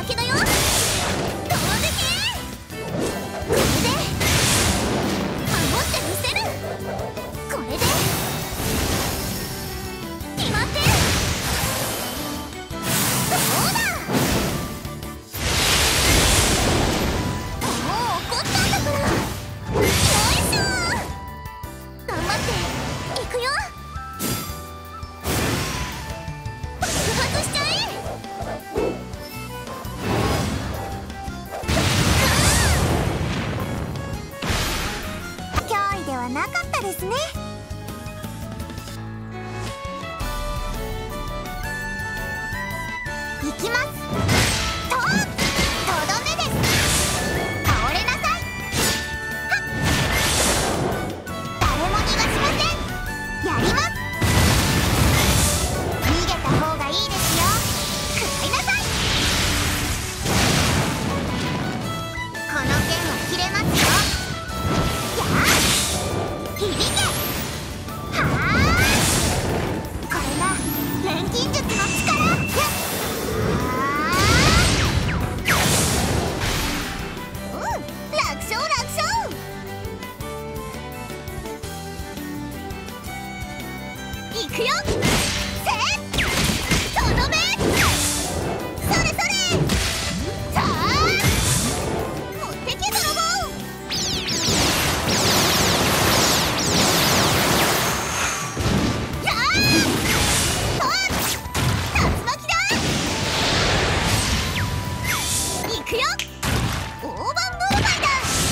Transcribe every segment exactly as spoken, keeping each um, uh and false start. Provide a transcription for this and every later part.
負けだよ。飛んでけ。これで守ってみせる。これで決まって。そうだ。もう怒ったんだから。よいしょ。頑張っていくよ。爆発しちゃえ。脅威ではなかったですね。いきます。ととどめです。倒れなさい。はっ。誰も逃がしません。やります。逃げた方がいいですよ。食らいなさい。この剣は切れますよ。やあ響け。はあこれが錬金術の力。うん、楽勝楽勝。いくよ。せっとどめ。それそれ。さあ持ってけ泥棒。やあと竜巻だ。いくよ。大盤妨害だ。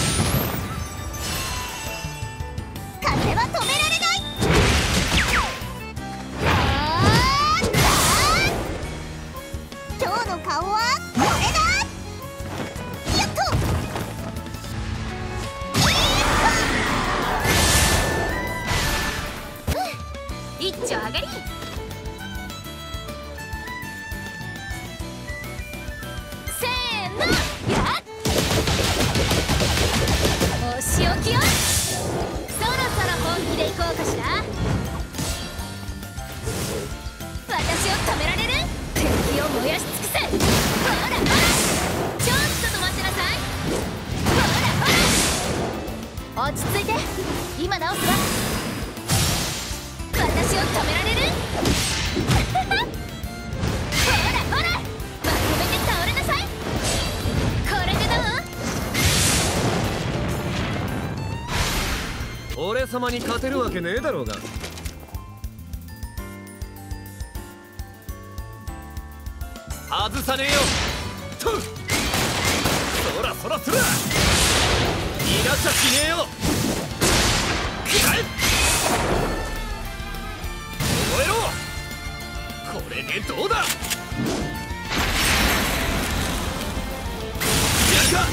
風は止められない。あーあー今日の顔はこれだ。やっと。いっちょ上がり。せーの。やっお仕置きよ。そろそろ本気でいこうかしら。私を止められる。敵を燃やし尽くせ。ほらほらちょっと止まってなさい。ほらほら落ち着いて。今直すわ。私を止められる。ほらほらまとめて倒れなさい。これでどう。 俺様に勝てるわけねえだろうが。外さねえよ。とっそらそらそら逃がしゃしねえよ。くらえ。覚えろ。これでどうだ。やるか。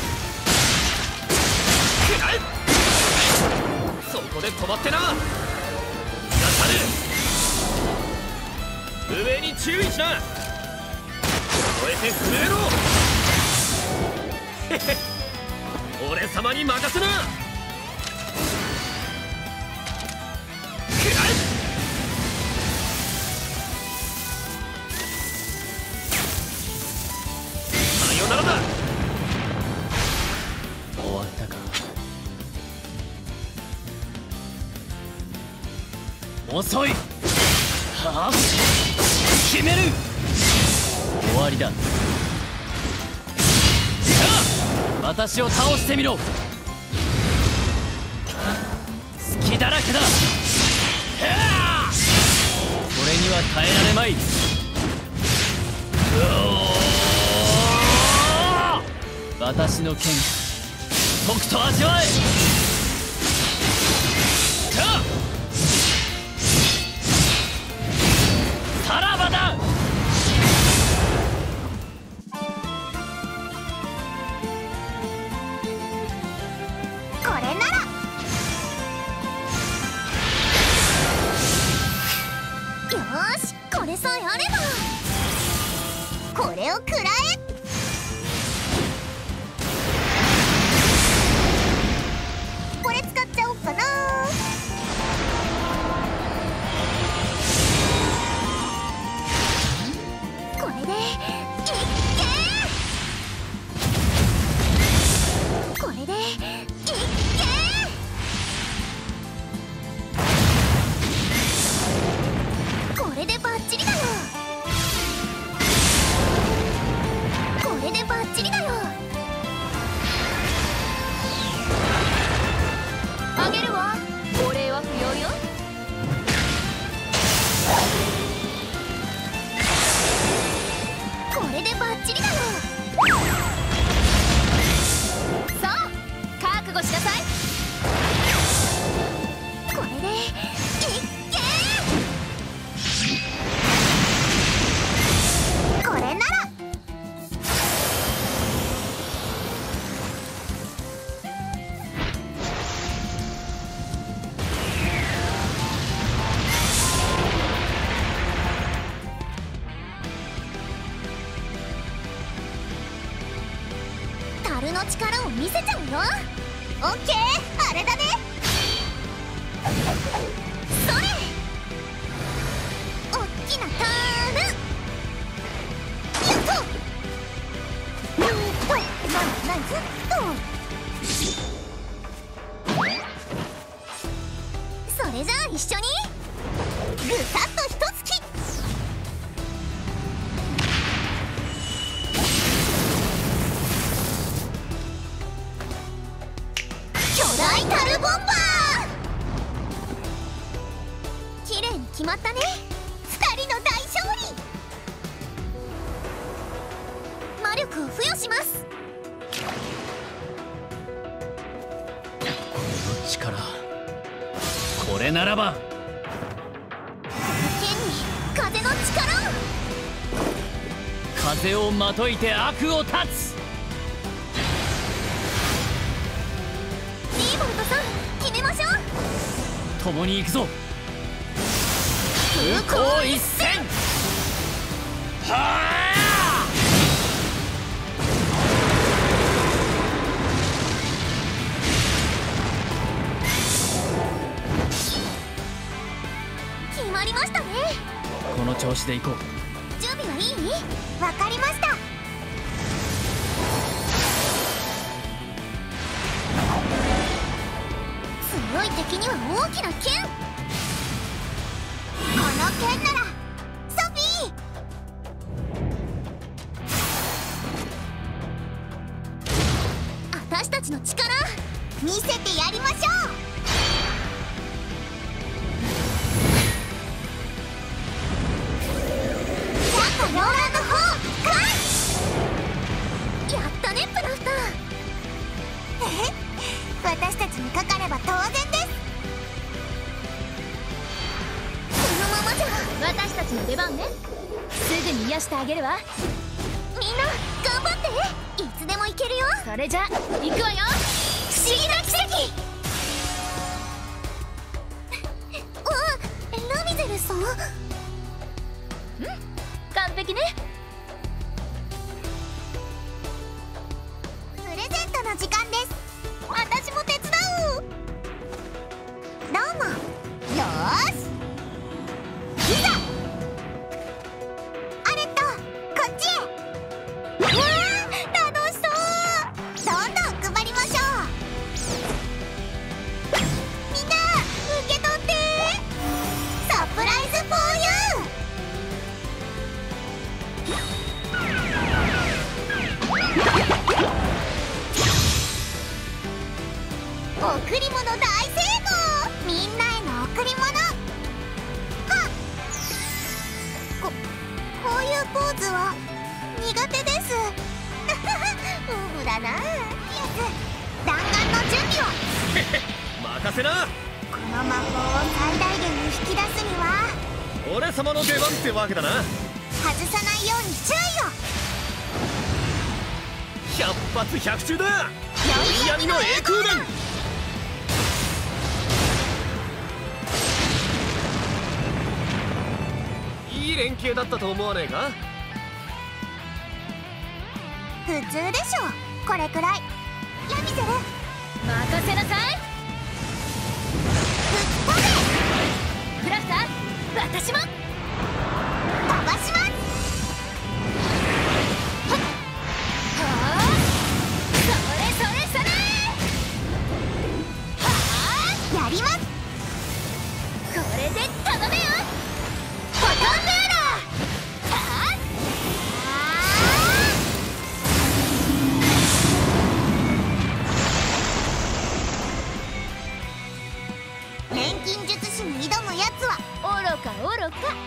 くらえ。そこで止まってな。逃がさねえ。上に注意しな。超えて震えろ。へへ俺様に任せな。くらえ。さよならだ。 終わったか。遅い。はあ決める。終わりだ。さあ私を倒してみろ。隙だらけだ。これには耐えられまい。私の剣とくと味わえ。さらばだ。 これなら。よーしこれさえあれば。これを食らえ。これ使っちゃおうかな。これでいっけー。 れでバッチリだよ。さあ覚悟しなさい。これでいっけー。これなら樽の力を見せちゃうよ。オッケー、あれだね。それ、おっきな樽。よっとうんとなんなんずっとそれじゃあ一緒にぐさっとひとつき。巨大タルボンバー。綺麗に決まったね。ふたりの大勝利。魔力を付与します。 力、これならば剣に風の力を。 風をまといて悪を断つ。 リーボルトさん、決めましょう。 共に行くぞ。 空港一戦。 はあ。 決まりましたね。 この調子で行こう。 準備はいい？わかりました。強い敵には大きな剣。この剣ならソフィー。私たちの力見せてやりましょう。ローランド砲開始。やったねプラフター。私たちにかかれば当然です。このままじゃ私たちの出番ね。すぐに癒してあげるわ。みんな頑張って。いつでも行けるよ。それじゃ行くわよ。不思議な奇跡。わあ、ラミゼルさん。完璧ね。プレゼントの時間です。私も手伝う。どうも。よーし、いざ。アレット、こっちへ。わあ、楽しそう。どんどん配りましょう。みんな受け取って。サプライズフォーユー。贈り物大成功。みんなへの贈り物。はっ、ここういうポーズは苦手です。うぶだな。やつ弾丸の準備を。 任せな。 この魔法を最大限に引き出すには俺様の出番ってわけだな。 外さないように注意を。 百発百中だ。 宵闇の栄光弾。 いい連携だったと思わねえか。 普通でしょこれくらい。ラミゼル任せなさい。吹っ飛べ。クラフター、私も飛ばします。はっはあ、それそれそれ。はあ、やります。これで頼めよ。フォトンルーラー。はあ、錬金術師に挑むやつは愚か愚か。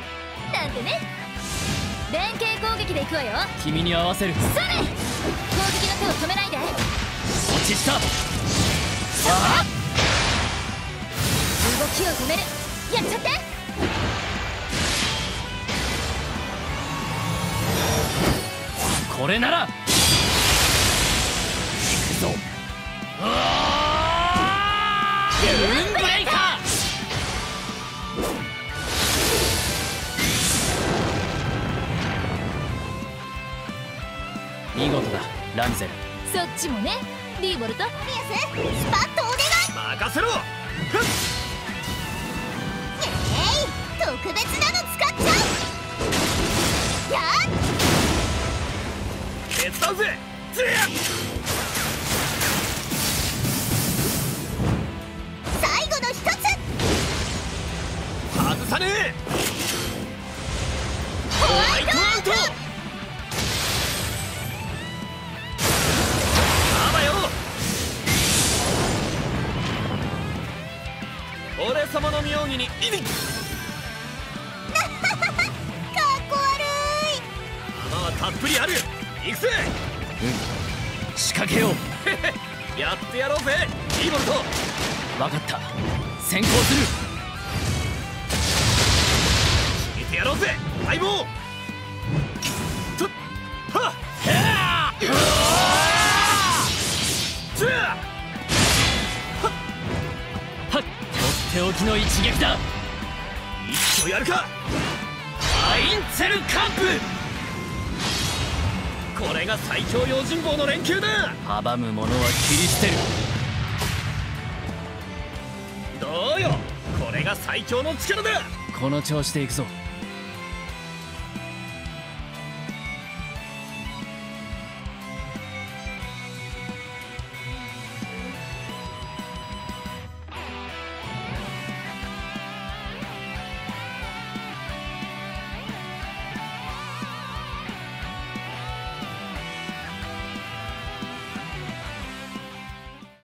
連携攻撃でいくわよ。 君に合わせる。 それ、攻撃の手を止めないで。 落ちした。ああ、 動きを止める。やっちゃって。 これなら行くぞ。うわー、ユーンブレイカー。見事だラミゼル。 そっちもね。リーボルト、 ミアス、スパッとお願い。 任せろ。ふっ、 えい、特別なの使っちゃう。やっ、 手伝うぜ。ぜや、 最後の一つ。 外さねえ。 ホワイトアウト。 俺様の妙義に意味。 かっこ悪い。 弾はたっぷりある。行くぜ。 うん、仕掛けよう。 やってやろうぜリーボルト。 分かった、先行する。 決めてやろうぜ相棒。とっはっへあっつあはっ、とっておきの一撃だ。 一挙やるか。 アインツェルカンプ。 これが最強用心棒の連休だ。 阻む者は切り捨てる。 どうよ、これが最強の力だ。 この調子でいくぞ。